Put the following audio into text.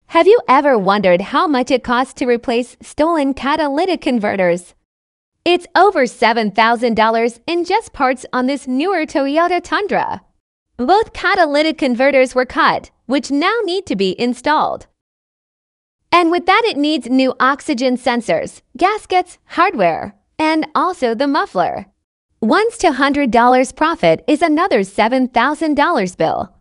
Have you ever wondered how much it costs to replace stolen catalytic converters? It's over $7,000 in just parts on this newer Toyota Tundra. Both catalytic converters were cut, which now need to be installed. And with that, it needs new oxygen sensors, gaskets, hardware, and also the muffler. Once to $100 profit is another $7,000 bill.